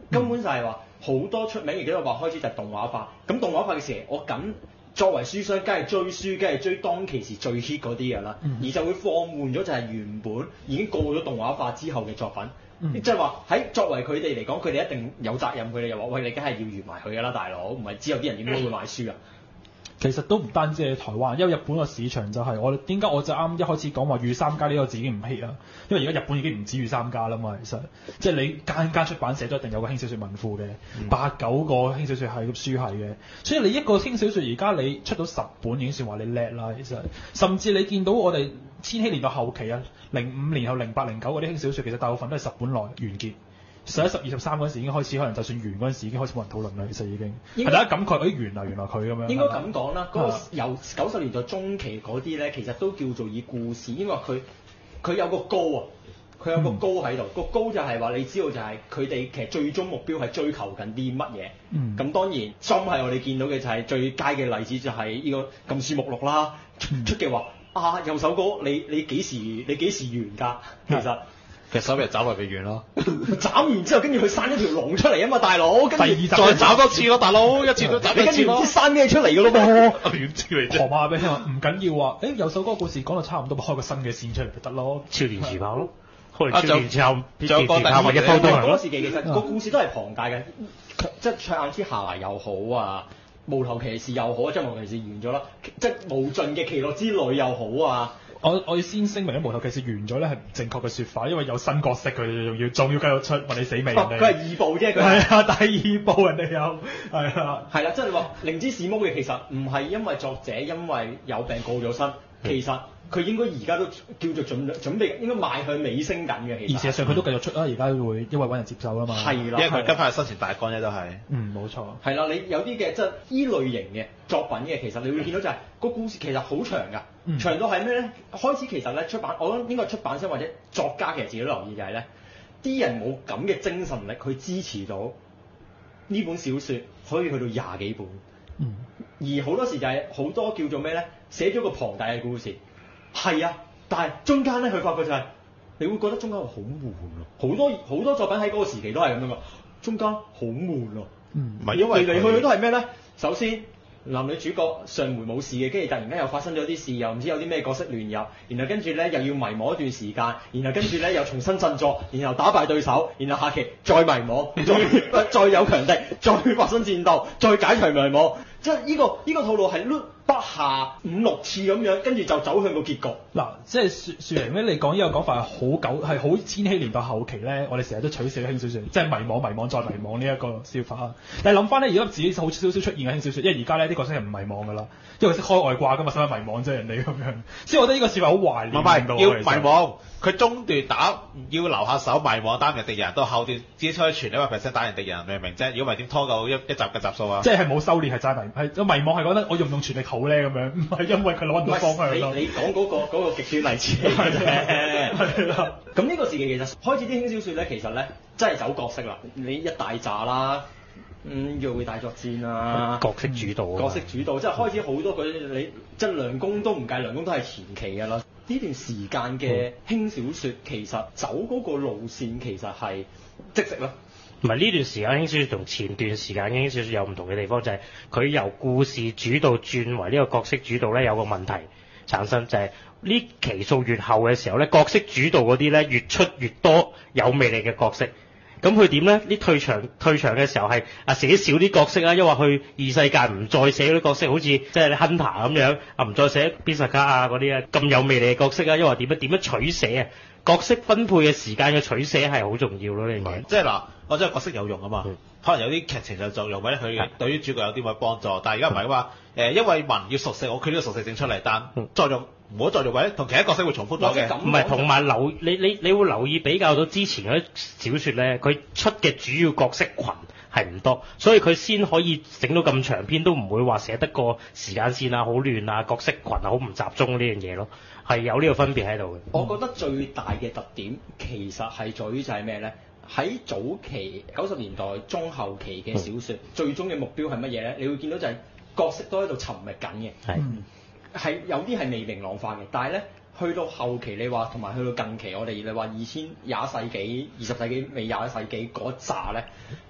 根本就係話好多出名嘅幾多畫開始就係動畫化。咁動畫化嘅時候，我咁作為書商，梗係追書，梗係追當其時最 hit 嗰啲㗎啦，嗯、而就會放緩咗就係原本已經過咗動畫化之後嘅作品。即係話喺作為佢哋嚟講，佢哋一定有責任。佢哋又話：喂，你梗係要完埋佢㗎啦，大佬，唔係只有啲人點解會買書啊？ 其實都唔單止係台灣，因為日本個市場就係、是、我點解我就啱一開始講話御三家呢個字已經唔 hit 啊？因為而家日本已經唔止御三家啦嘛，其實即係你間間出版社都一定有個輕小說文庫嘅，嗯、八九個輕小說係書系嘅，所以你一個輕小說而家你出到十本已經算話你叻啦。其實甚至你見到我哋千禧年代後期啊，零五年後零八零九嗰啲輕小說，其實大部分都係十本內完結。十一、十二、十三嗰陣時已經開始，可能就算完嗰陣時已經開始冇人討論啦。其實已經係該大家感慨，誒原來原來佢咁樣。應該咁講啦，嗰、那個由九十年代中期嗰啲咧，其實都叫做以故事，因為佢佢有個高啊，佢有個高喺度，個、嗯、高就係話你知道就係佢哋其實最終目標係追求緊啲乜嘢。嗯。咁當然，真係我哋見到嘅就係最佳嘅例子就係呢個禁書目錄啦，嗯、出嘅話啊，有首歌你你幾時你幾時完㗎？其實。嗯其實手尾斬落去完咯，斬完之後跟住佢生一條龍出嚟啊嘛，大佬，跟住再斬多次咯，大佬，一次都斬一次咯，唔知生咩出嚟㗎咯噃，亂知嚟啫。學馬俾你聽話唔緊要啊，誒有首歌故事講到差唔多，咪開個新嘅線出嚟就得咯，超連時炮咯，開超連時炮，仲有個第二嘅嗰個時期其實個故事都係龐大嘅，即係卓眼之下又好啊。無頭騎士又好，即係無頭騎士完咗啦，即係無盡嘅奇樂之旅又好啊！我我要先聲明咧，無頭騎士完咗咧係唔正確嘅説法，因為有新角色佢仲要仲要繼續出，問你死未？佢係二部啫，佢係啊，第二部人哋有係啊，係啦，即係你話靈之使魔嘅其實唔係因為作者因為有病過咗身，其實。佢應該而家都叫做準準備，應該邁向尾聲緊嘅。其實，而事實上佢都繼續出啦，而家會因為揾人接手啦嘛。係啦，因為佢跟翻佢生前大綱咧都係。嗯，冇錯。係啦，你有啲嘅即係依類型嘅作品嘅，其實你會見到就係、是、個故事其實好長㗎，嗯、長到係咩咧？開始其實咧出版，我諗應該出版社或者作家其實自己都留意就係咧，啲人冇咁嘅精神力去支持到呢本小説可以去到廿幾本。嗯。而好多時就係、是、好多叫做咩咧？寫咗個龐大嘅故事。係啊，但係中間咧，佢發覺就係、是、你會覺得中間好悶咯，好多好多作品喺嗰個時期都係咁樣噶，中間好悶咯。嗯，唔係因為嚟嚟去去都係咩咧？首先男女主角上回冇事嘅，跟住突然間又發生咗啲事，又唔知有啲咩角色亂入，然後跟住咧又要迷茫一段時間，然後跟住咧又重新振作，然後打敗對手，然後下期再迷茫，再再有強敵，再發生戰鬥，再解除迷茫，即係呢、這個呢、這個套路係碌不下五六次咁樣，跟住就走向個結局。嗱，即係樹樹玲咧，你講呢個講法係好久，係好千禧年代後期咧，我哋成日都取笑輕小說，即係迷茫、迷茫再迷茫呢一個笑法。但係諗翻咧，而家自己好少少出現嘅輕小說，因為而家咧啲角色係唔迷茫噶啦，因為識開外掛噶嘛，使乜迷茫啫？人哋咁樣，所以我覺得呢個笑法好懷念。唔係要迷茫，佢中段打要留下手迷茫打人敵人，到後段自己出去傳一百 percent 打人敵人，明唔明啫？如果唔係點拖夠一一集嘅集數啊？即係冇修煉係齋迷，係迷茫係覺得我用唔用全力好咧咁樣，唔係因為佢攞唔到方向咯。你你講嗰個嗰個極端例子嘅啫，係啦。咁呢個時期其實開始啲輕小說咧，其實咧真係走角色啦。你一大紮啦，嗯，約會大作戰啊，角色主導，角色主導，即係開始好多嗰啲你即係梁公都唔計，梁公都係前期㗎啦。呢段時間嘅輕小說其實走嗰個路線其實係即食咯。唔係呢段時間輕小說同前段時間輕小說有唔同嘅地方，就係、是、佢由故事主導轉為呢個角色主導咧，有個問題產生，就係、是、呢期數越後嘅時候咧，角色主導嗰啲咧越出越多有魅力嘅角色。咁佢點咧？呢退場退場嘅時候係啊寫少啲角色啊，因為去異世界唔再寫嗰啲角色，好似即係 Hunter 咁樣啊，唔再寫邊實家啊嗰啲啊咁有魅力嘅角色啊，因為點樣點樣取捨啊？角色分配嘅時間嘅取捨係好重要咯，呢樣嘢。即係嗱，我真係角色有用啊嘛，嗯、可能有啲劇情就作用，或者佢對於主角有啲乜幫助，嗯、但係而家唔係話誒，因為文要熟悉，我佢呢個熟悉整出嚟，但作用唔好作用，或者同其他角色會重複咗嘅。唔係同埋留你你你會留意比較到之前嗰啲小説咧，佢出嘅主要角色群係唔多，所以佢先可以整到咁長篇，都唔會話寫得個時間線啊好亂啊，角色群啊好唔集中呢樣嘢咯。係有呢個分別喺度嘅。我覺得最大嘅特點其實係在於就係咩咧？喺早期九十年代中後期嘅小説，嗯、最終嘅目標係乜嘢咧？你會見到就係角色都喺度尋覓緊嘅，係係、嗯、有啲係未明朗化嘅，但係咧去到後期你話同埋去到近期，我哋你話二千廿一世紀、二十世紀尾廿一世紀嗰一紮咧，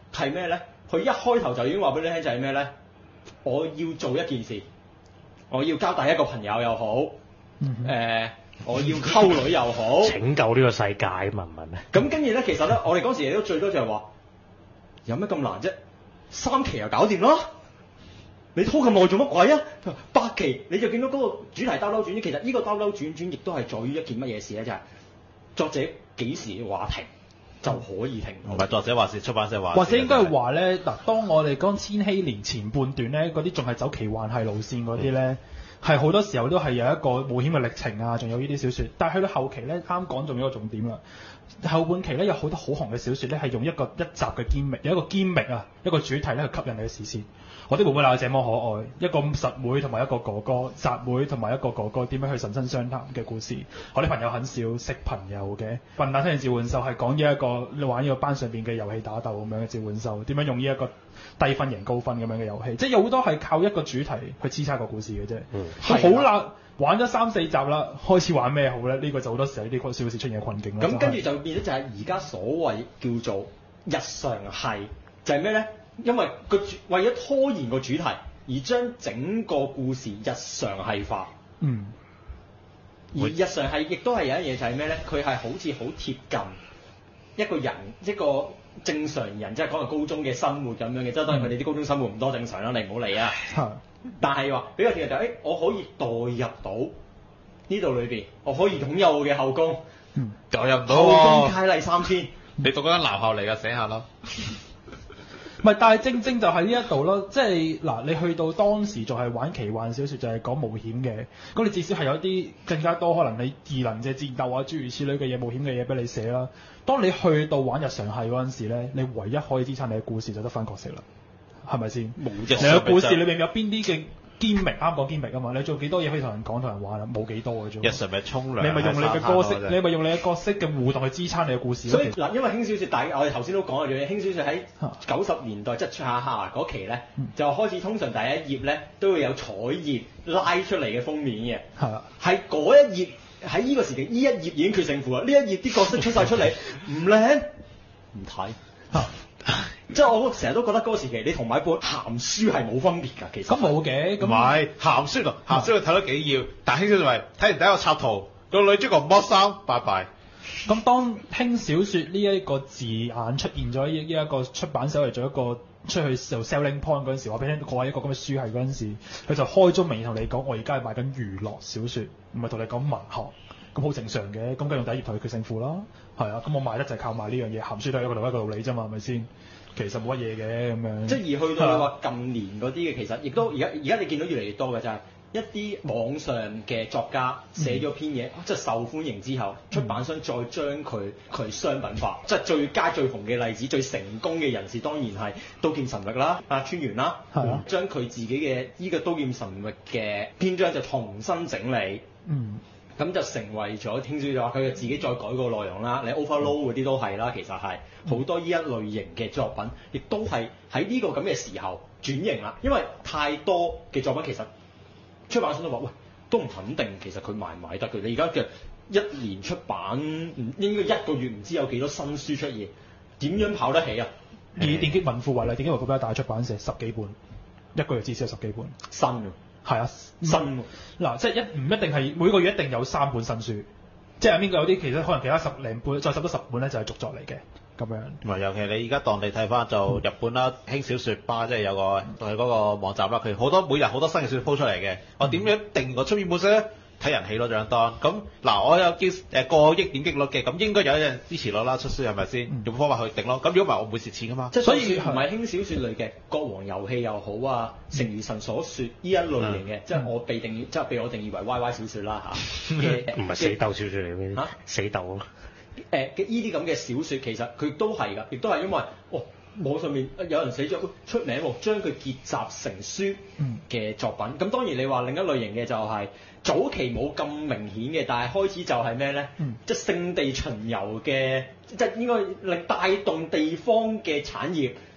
係咩咧？佢一開頭就已經話俾你聽就係咩咧？我要做一件事，我要交第一個朋友又好，誒、 嗯呃，我要溝女又好， 拯救呢個世界文唔係咩？ 咁跟住咧，其實咧，我哋嗰時亦都最多就係話，有咩咁難啫？三期就搞掂啦！你拖咁耐做乜鬼啊？八期你就見到嗰個主題兜兜轉轉，其實呢個兜兜轉轉亦都係在於一件乜嘢事咧？就係、是、作者幾時話停就可以停， 唔係作者話事，出版社話事。 或者應該係話咧，嗱，當我哋講千禧年前半段咧，嗰啲仲係走奇幻係路線嗰啲咧，係好、嗯、多時候都係有一個冒險嘅歷程啊，仲有呢啲小説。但係去到後期咧，啱講仲有一個重點啦。後半期咧有好多好紅嘅小説咧，係用一個一集嘅堅力，有一個堅力啊，一個主題咧去吸引你嘅視線。我啲妹妹鬧這麼可愛，一個實妹同埋一個哥哥，侄妹同埋一個哥哥點樣去神身相談嘅故事。我啲朋友很少識朋友嘅，笨蛋青年召喚獸係講呢一個你玩呢個班上邊嘅遊戲打鬥咁樣嘅召喚獸，點樣用呢一個低分贏高分咁樣嘅遊戲，即係有好多係靠一個主題去支撐個故事嘅啫。嗯，好啦，玩咗三四集啦，開始玩咩好咧？呢、這個就好多時候呢啲小事出現嘅困境啦。咁跟住就變咗就係而家所謂叫做日常係就係咩咧？因為個為咗拖延個主題而將整個故事日常係化， 嗯， 而日常係亦都係有一樣嘢就係咩咧？佢係好似好貼近一個人一個正常人，即係講係高中嘅生活咁樣嘅，即係當然佢哋啲高中生活唔多正常啦，你唔好理啊。 嗯、 但係話比較貼近就係、是，誒、欸、我可以代入到呢度裏邊，我可以擁有我嘅後宮， 嗯， 代入唔到後喎。 宮佳麗三千， 你讀嗰間男校嚟㗎，醒下咯。 唔係，但係正正就喺呢一度咯，即係嗱，你去到當時就係玩奇幻小説，就係講冒險嘅，咁你至少係有啲更加多可能你異能嘅戰鬥啊，諸如此類嘅嘢，冒險嘅嘢俾你寫啦。當你去到玩日常係嗰陣時咧，你唯一可以支撐你嘅故事就得翻角色啦，係咪先？ 冇你嘅故事裏面有邊啲嘅堅明啱講堅明啊嘛？你做幾多嘢可以同人講同人玩啊？冇幾多嘅啫。 日常咪沖涼， 你咪用你嘅角色，你咪用你嘅角色嘅互動去支撐你嘅故事。 所以嗱，因為輕小說，大我哋頭先都講咗樣嘢，輕小說喺九十年代即係出下下嗰期咧， 嗯、 就開始通常第一頁咧都會有彩頁拉出嚟嘅封面嘅。 係啊， 係嗰一頁喺呢個時期，呢一頁已經決勝負啦。呢一頁啲角色出晒出嚟，唔靚唔睇。即係我成日都覺得嗰個時期，你同買本鹹書係冇分別㗎，其實。咁冇嘅，咁唔係鹹書同鹹書你睇得幾頁，但係輕小說係睇完第一個插圖，個女主角唔剝衫，拜拜。 咁當輕小説呢一個字眼出現咗，呢一個出版社嚟做一個出去做 selling point 嗰陣時，話俾你聽，我係一個咁嘅書係嗰陣時，佢就開宗明義同你講，我而家係賣緊娛樂小説，唔係同你講文學，咁好正常嘅。咁梗係用第一頁同佢決勝負啦，係啊，咁我賣得就係靠賣呢樣嘢，鹹書都係一個同一個道理啫嘛，係咪先？其實冇乜嘢嘅咁樣。即係而去到你話近年嗰啲嘅，其實亦都而家而家你見到越嚟越多嘅就係、是。一啲網上嘅作家寫咗篇嘢，嗯、即係受歡迎之後，出版商再將佢佢商品化，嗯、即係最佳最紅嘅例子，最成功嘅人士當然係刀劍神域啦，阿川原啦， 啊、 將佢自己嘅呢個刀劍神域嘅篇章就重新整理， 嗯， 咁就成為咗聽説就話佢自己再改個內容啦，你 Overload 嗰啲都係啦，其實係好多呢一類型嘅作品，亦都係喺呢個咁嘅時候轉型啦，因為太多嘅作品其實。出版商都話：喂，都唔肯定，其實佢賣唔賣得嘅。你而家嘅一年出版，唔應該一個月唔知有幾多新書出現，點樣跑得起啊？ 以電擊文庫為例，電擊文庫比較大出版社十幾本，一個月至少有十幾本。 新㗎， 係啊， 新㗎。 嗱，即係一唔一定係每個月一定有三本新書，即係邊個有啲其實可能其他十零本，再十多十本咧就係續作嚟嘅。咁樣， 唔係，尤其你而家當你睇翻就日本啦，輕小說吧，即係有個佢嗰個網站啦，佢好多每日好多新嘅小說 po 出嚟嘅。我點樣定個出片本色咧？睇人氣咯，獎單。咁嗱，我有見誒過億點擊率嘅，咁應該有一樣支持率啦，出書係咪先？用方法去定咯。咁如果唔係，我唔會蝕錢噶嘛。 即係所以唔係輕小說類嘅國王遊戲又好啊，誠如神所說呢一類型嘅，即係我被定義，即係被我定義為 Y Y 小說啦嚇。 唔係死鬥小說嚟嘅嚇，死鬥啊！ 誒嘅呢啲咁嘅小説，其實佢都係㗎，亦都係因為哦網上面有人寫咗出名喎，將佢結集成書嘅作品。咁、嗯、當然你話另一類型嘅就係、是、早期冇咁明顯嘅，但係開始就係咩咧？嗯、即係聖地巡遊嘅，即係應該令帶動地方嘅產業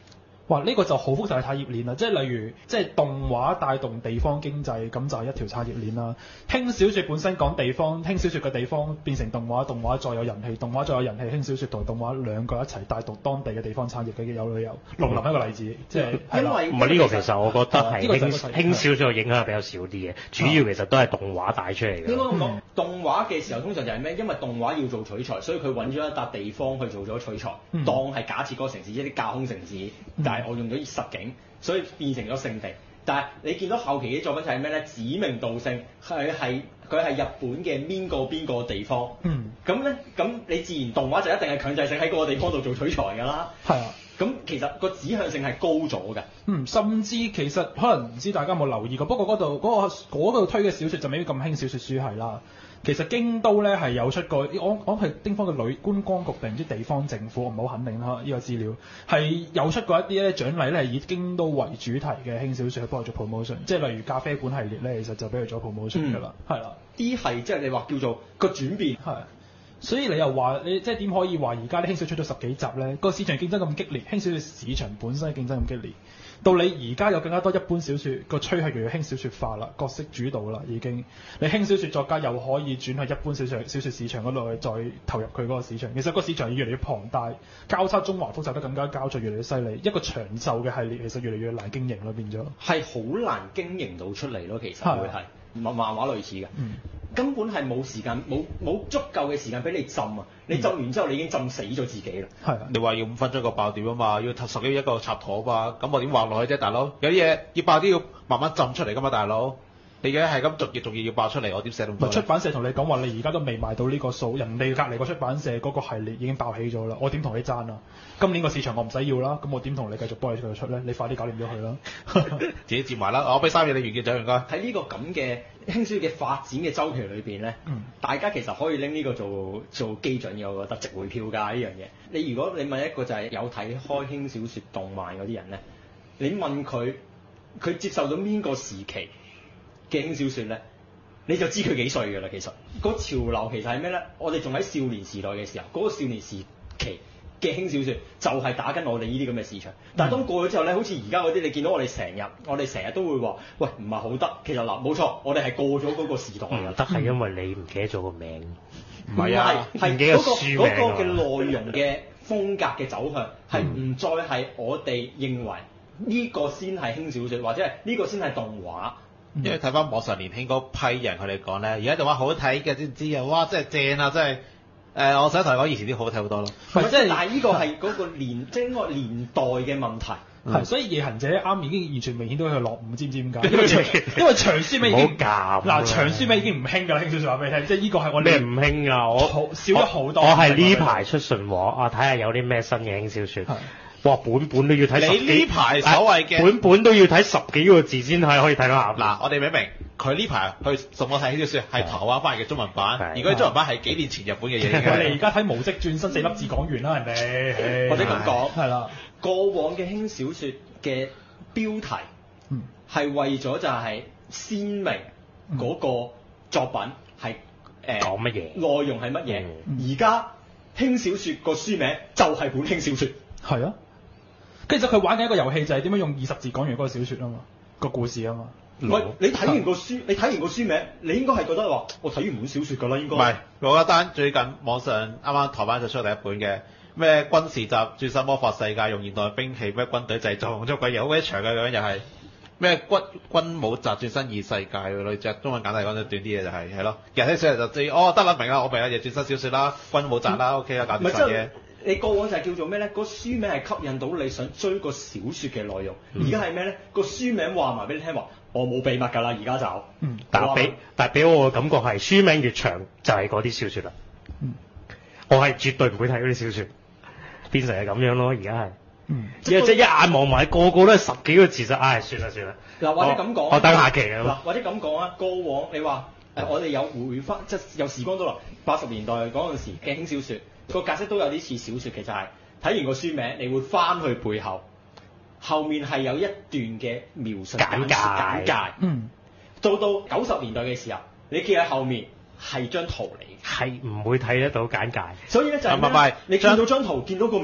哇！呢、這個就好複雜嘅產業鏈啦，即係例如，即係動畫帶動地方經濟，咁就係一條產業鏈啦。輕小說本身講地方，輕小說嘅地方變成動畫，動畫再有人氣，動畫再有人氣，輕小說同動畫兩個一齊帶動當地嘅地方產業嘅有旅遊。農林一個例子，即係因為唔係呢個其實我覺得係輕輕輕小說嘅影響比較少啲嘅，主要其實都係動畫帶出嚟嘅。 應該咁講，動畫嘅時候通常就係咩？因為動畫要做取材，所以佢揾咗一笪地方去做咗取材， 嗯、 當係假設嗰個城市一啲架空城市，嗯、但係我用咗實景，所以變成咗聖地。但係你見到後期啲作品就係咩咧？指名道姓係係佢係日本嘅邊個邊個地方。嗯。咁咧，咁你自然動畫就一定係強制性喺嗰個地方度做取材㗎啦。係啊。咁其實個指向性係高咗嘅。嗯，甚至其實可能唔知大家有冇留意過，不過嗰度嗰個嗰度推嘅小説就未必咁興小説書係啦。其實京都咧係有出過，我我係丁方嘅旅觀光局定唔知地方政府，我唔好肯定啦呢個資料，係有出過一啲咧獎勵咧係以京都為主題嘅輕小説去幫佢做 promotion，即係例如咖啡館系列咧，其實就俾佢做 promotion 㗎啦，係啦、嗯。啲係即係你話叫做個轉變係。所以你又話你即係點可以話而家啲輕小說出咗十幾集咧？個市場競爭咁激烈，輕小說市場本身競爭咁激烈，到你而家有更加多一般小說個趨向越嚟越輕小說化啦，角色主導啦已經。你輕小說作家又可以轉去一般小說小說市場嗰度去再投入佢嗰個市場。其實個市場越嚟越龐大，交叉中華複雜得更加交錯，越嚟越犀利。一個長壽嘅系列其實越嚟越難經營咯，變咗係好難經營到出嚟咯。其實會係漫漫畫類似嘅。嗯根本係冇時間，冇冇足夠嘅時間俾你浸啊！你浸完之後，你已經浸死咗自己啦。係、嗯、你話要五分鐘個爆點啊嘛，要十幾一個插圖啊嘛，咁我點畫落去啫，大佬？有啲嘢要爆啲要慢慢浸出嚟噶嘛，大佬。你而家係咁逐頁逐頁要爆出嚟，我點寫咁多？出版社同你講話，你而家都未賣到呢個數，人哋隔離個出版社嗰個系列已經爆起咗啦，我點同你爭啊？今年個市場我唔使要啦，咁我點同你繼續幫你繼續出咧？你快啲搞掂咗佢啦，自己接埋啦，我俾三嘢你完結咗唔該。喺呢個咁嘅輕小說嘅發展嘅週期裏邊咧，嗯、大家其實可以拎呢個做做基準嘅，我覺得值回票價呢樣嘢。你如果你問一個就係有睇開輕小說動漫嗰啲人咧，你問佢佢接受到邊個時期嘅輕小說咧，你就知佢幾歲㗎啦。其實個潮流其實係咩咧？我哋仲喺少年時代嘅時候，嗰、嗰個少年時期嘅輕小說就係打緊我哋呢啲咁嘅市場。但係當過咗之後咧，好似而家嗰啲，你見到我哋成日，我哋成日都會話，喂，唔係好得。其實嗱，冇錯，我哋係過咗嗰個時代㗎。得係因為你唔記得咗個名，唔係啊，係嗰、嗰個嗰、嗰個嘅內容嘅風格嘅走向係唔再係我哋認為呢個先係輕小說，或者係呢個先係動畫。因為睇翻網上年輕嗰批人佢哋講咧，而家動畫好睇嘅，知唔知啊？哇，真係正啊！真係誒、呃，我想同你講，以前啲好睇好多咯。係，即係但係呢個係嗰個年，即係應該年代嘅問題。係、嗯，所以夜行者啱已經完全明顯到佢落伍，知唔知點解？因為長因為長書名已經嗱長書名已經唔興㗎啦，輕小說話俾你聽，即係呢個係我哋唔興啊！我少咗好多。我係呢排出信和啊，睇下有啲咩新嘅輕小說。哇！本本都要睇十幾，你呢排所謂嘅本本都要睇十幾個字先係可以睇到下。嗱，我哋明唔明？佢呢排去送我睇呢小説係台灣翻嚟嘅中文版，而嗰啲中文版係幾年前日本嘅嘢。我哋而家睇無職轉身四粒字講完啦，人哋或者咁講係啦。過往嘅輕小説嘅標題係為咗就係鮮明嗰個作品係誒講乜嘢，內容係乜嘢。而家輕小説個書名就係本輕小説，係啊。其實佢玩緊一個遊戲就係點樣用二十字講完嗰個小説啊嘛，個故事啊嘛。唔係你睇完個書，你睇完個書名，你應該係覺得話我睇完本小説㗎啦，應該。唔係，嗰一單最近網上啱啱台灣就出第一本嘅咩軍事集轉身魔法世界，用現代兵器咩軍隊製造，咁鬼嘢好鬼長嘅咁樣又係咩軍軍武集轉身異世界類似，中文簡單講得短啲嘅就係係咯。人睇上嚟就知哦得啦明啦，我明啦，又轉身小説啦，軍武集啦、嗯、OK 啦，搞掂曬嘢。你過往就係叫做咩咧？個書名係吸引到你想追個小説嘅內容。而家係咩咧？個書名話埋俾你聽話，我冇秘密㗎啦。而家就，嗯，但係俾但係俾我嘅感覺係書名越長就係嗰啲小説啦。嗯，我係絕對唔會睇嗰啲小説，變成係咁樣咯。而家係，嗯，即係即係一眼望埋個個都係十幾個字就，唉，算啦算啦。嗱，或者咁講，我等下期啊。嗱，或者咁講啊，過往你話誒、呃，我哋有回翻即係有時光倒流，八十年代嗰陣時嘅輕小説。個格式都有啲似小説，其實係睇完個書名，你會翻去背後，後面係有一段嘅描述簡介。簡介，嗯，到到九十年代嘅時候，你見喺後面係張圖嚟，係唔會睇得到簡介。所以咧就係、是、咩？你見到張圖，見到個名，點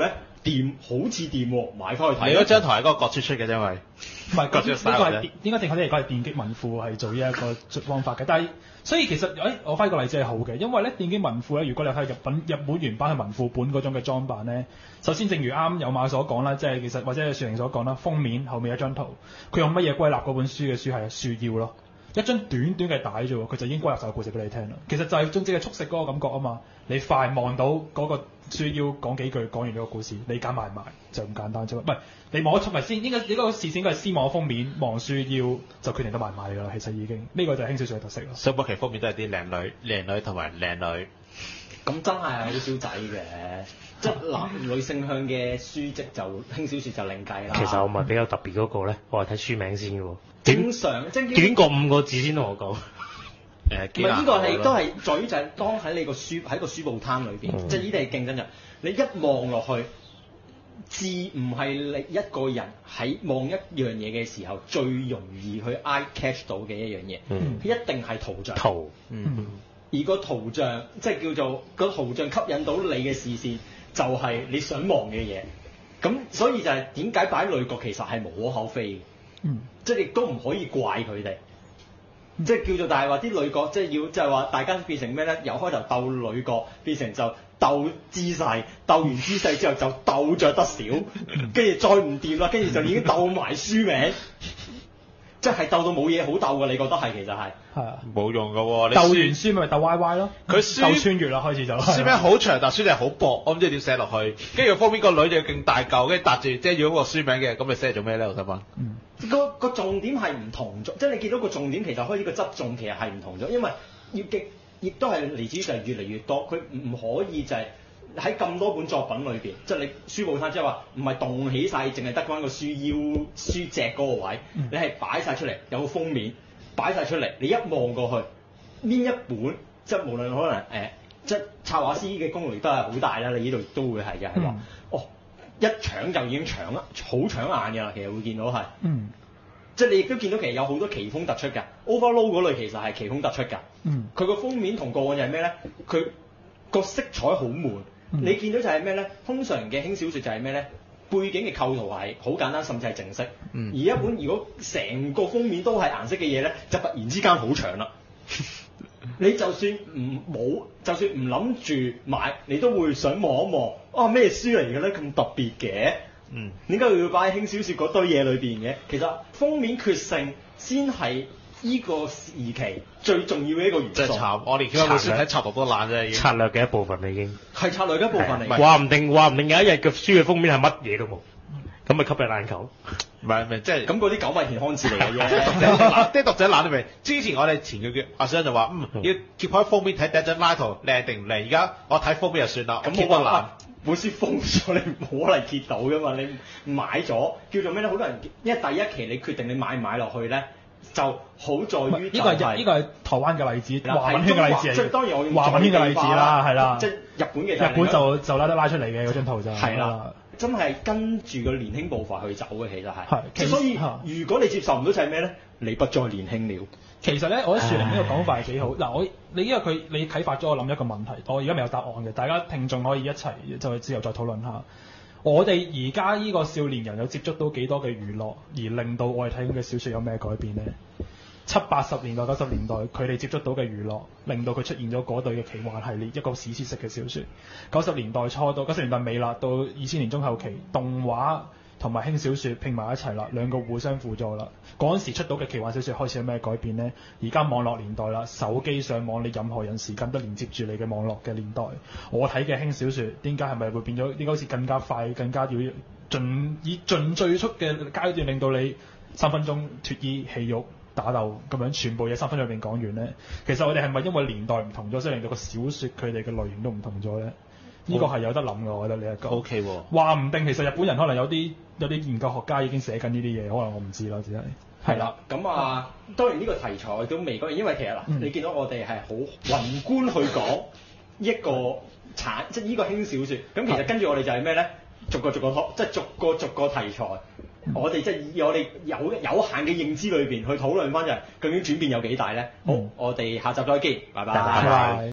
掂，好似掂喎，買翻去睇。 你嗰張圖係嗰個國書出嘅，因為唔係， 國書呢個係應該正確啲嚟講係電擊文庫係做呢一個方法嘅，但係所以其實誒、哎，我翻個例子係好嘅，因為咧電擊文庫咧，如果你睇日本日本原版係文庫本嗰種嘅裝版咧，首先正如啱有馬所講啦，即係其實或者樹寧所講啦，封面後面一張圖，佢用乜嘢歸納嗰本書嘅書係書腰咯。一張短短嘅帶啫喎，佢就已經歸入晒個故事俾你聽啦。其實就係總之係速食嗰個感覺啊嘛。你快望到嗰個書腰講幾句，講完咗個故事，你揀埋埋就咁簡單啫。唔係你望咗出嚟先，應該你嗰個視線應該係先望封面，望書腰就決定得埋埋㗎啦。其實已經呢、這個就係輕小說嘅特色咯。 上部期封面都係啲靚女、靚女同埋靚女。 咁真係好少仔嘅，即係男女性向嘅書籍就輕小說就另計啦。 其實我咪比較特別嗰個咧，我係睇書名先嘅喎。 正常即係短過五個字先同我講。 誒， 唔係呢個係都係在於就係當喺你個書喺個書報攤裏邊， 嗯、 即係呢啲係競爭人。你一望落去，字唔係你一個人喺望一樣嘢嘅時候最容易去 eye catch 到嘅一樣嘢，佢、 嗯、 一定係圖像。 圖， 嗯。而個圖像即係叫做個圖像吸引到你嘅視線，就係你想望嘅嘢。咁所以就係點解擺女角其實係無可厚非嘅。 嗯。即係亦都唔可以怪佢哋。即係叫做，但係話啲女角即係要，即係話大家變成咩咧？由開頭鬥女角，變成就鬥姿勢，鬥完姿勢之後就鬥着得少，跟住再唔掂啦，跟住就已經鬥埋書名，即係鬥到冇嘢好鬥㗎。你覺得係其實係係啊， 冇用㗎喎。 鬥完書咪鬥 Y Y 咯， 佢書鬥穿越啦，開始就書名好長，但書名好薄，我唔知點寫落去。跟住封面個女就勁大嚿，跟住搭住即係要嗰個書名嘅，咁你寫嚟做咩咧？我想問。 嗯。 個個重點係唔同咗，即係你見到個重點其實開始個側重其實係唔同咗，因為要極亦都係嚟自於就係越嚟越多，佢唔可以就係喺咁多本作品裏邊，即係你書報攤即係話唔係動起晒，淨係得翻個書腰書脊嗰個位，嗯、你係擺晒出嚟，有個封面擺晒出嚟，你一望過去呢一本，即係無論可能誒、呃，即係插畫師嘅功力都係好大啦，你呢度都會係嘅，係話、嗯、哦。一搶就已經搶啦，好搶眼㗎啦，其實會見到係， 嗯， 即係你亦都見到其實有好多奇峰突出㗎 ，Overload 嗰類其實係奇峰突出㗎， 嗯，佢個封面同個案就係咩咧？佢個色彩好悶，嗯、你見到就係咩咧？通常嘅輕小說就係咩咧？背景嘅構圖係好簡單，甚至係靜色，嗯、而一本如果成個封面都係顏色嘅嘢咧，就突然之間好長啦。你就算唔冇，就算唔諗住買，你都會想望一望，啊咩書嚟嘅咧？咁特別嘅，嗯，點解要擺喺輕小說嗰堆嘢裏邊嘅？其實封面決勝先係呢個時期最重要嘅一個元素。 即係插，我連佢本書睇插圖都爛啫，已經。策略嘅一部分啦，已經。係策略嘅一部分嚟。 話唔定話唔定有一日嘅書嘅封面係乜嘢都冇。咁咪吸引眼球， 唔係唔係，即係咁嗰啲狗米田康字嚟嘅啫。 啲讀者懶到未？之前我哋前個月阿生就話，嗯，要揭開封面睇第一張拉圖靚定唔靚？而家我睇封面就算啦。 咁冇得難，本書封咗你冇可能揭到噶嘛？你買咗叫做咩咧？好多人因為第一期你決定你買唔買落去咧，就好在於呢個係呢個係台灣嘅例子，華文圈嘅例子嚟。 即係當然我用華文圈嘅例子啦，係啦。 即係日本嘅。 日本就就拉得拉出嚟嘅嗰張圖就係啦。真係跟住個年輕步伐去走嘅，其實係。係。 其實所以如果你接受唔到就係咩咧？你不再年輕了。 其實咧，我覺得樹寧呢個講法係幾好。嗱，我你因為佢你啟發咗我諗一個問題，我而家未有答案嘅，大家聽眾可以一齊就之後再討論下。我哋而家呢個少年人有接觸到幾多嘅娛樂，而令到我哋睇緊嘅小説有咩改變咧？七八十年代、九十年代，佢哋接觸到嘅娛樂，令到佢出現咗嗰對嘅奇幻系列，一個史詩式嘅小説。九十年代初到九十年代尾啦，到二千年中後期，動畫同埋輕小説拼埋一齊啦，兩個互相輔助啦。嗰陣時出到嘅奇幻小説開始有咩改變呢？而家網絡年代啦，手機上網，你任何人時間都連接住你嘅網絡嘅年代。我睇嘅輕小説，點解係咪會變咗？點解好似更加快、更加要盡以盡最速嘅階段，令到你三分鐘脫衣戲肉？打鬥咁樣全部嘢三分鐘入邊講完咧，其實我哋係咪因為年代唔同咗，所以令到個小説佢哋嘅類型都唔同咗咧？呢、oh. 個係有得諗嘅，我覺得呢一個。O K 喎。話唔定其實日本人可能有啲有啲研究學家已經寫緊呢啲嘢，可能我唔知啦，只係。係啦， 咁啊，當然呢個題材都未講完，因為其實嗱，嗯、你見到我哋係好宏觀去講一個產，即係呢個輕小説。咁其實跟住我哋就係咩咧？逐個逐個討，即係逐個逐個題材。我哋即係以我哋有有限嘅認知裏邊去討論翻就係究竟轉變有幾大咧？好，嗯、我哋下集再見，拜拜。拜拜。